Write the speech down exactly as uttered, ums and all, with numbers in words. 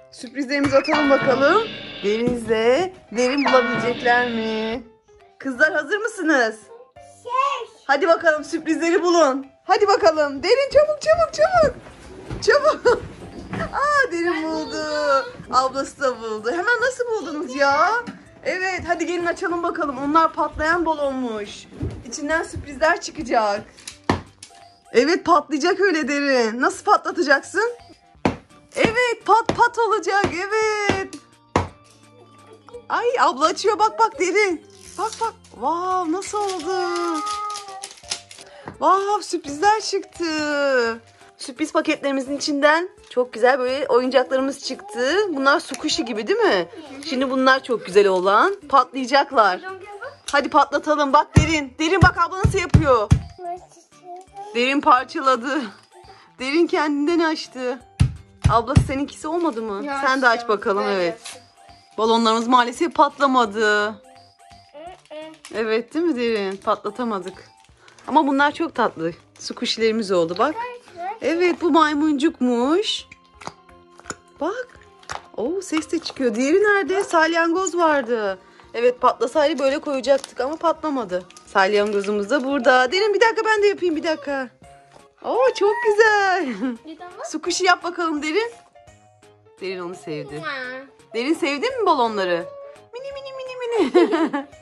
Sürprizlerimizi atalım bakalım. Deniz'le Derin bulabilecekler mi? Kızlar hazır mısınız? Hadi bakalım sürprizleri bulun. Hadi bakalım. Derin çabuk çabuk çabuk. Çabuk. Aa Derin buldu. Ablası da buldu. Hemen nasıl buldunuz ya? Evet hadi gelin açalım bakalım. Onlar patlayan balonmuş. İçinden sürprizler çıkacak. Evet patlayacak öyle Derin. Nasıl patlatacaksın? Evet pat pat olacak evet. Ay abla açıyor bak bak Derin. Bak bak. Wow nasıl oldu? Wow sürprizler çıktı. Sürpriz paketlerimizin içinden çok güzel böyle oyuncaklarımız çıktı. Bunlar su kuşu gibi değil mi? Şimdi bunlar çok güzel olan. Patlayacaklar. Hadi patlatalım. Bak Derin. Derin bak abla nasıl yapıyor. Derin parçaladı. Derin kendinden açtı. Ablası seninkisi olmadı mı? Ya Sen de aç bakalım evet. Balonlarımız maalesef patlamadı. Evet değil mi Derin? Patlatamadık. Ama bunlar çok tatlı. Su kuşilerimiz oldu bak. Evet bu maymuncukmuş. Bak. Oo ses de çıkıyor. Diğeri nerede? Salyangoz vardı. Evet patlasaydı böyle koyacaktık ama patlamadı. Salyangozumuz da burada. Derin bir dakika ben de yapayım bir dakika. Oo çok güzel. Su kuşu yap bakalım Derin. Derin onu sevdi. Derin sevdin mi balonları? Mini mini mini mini.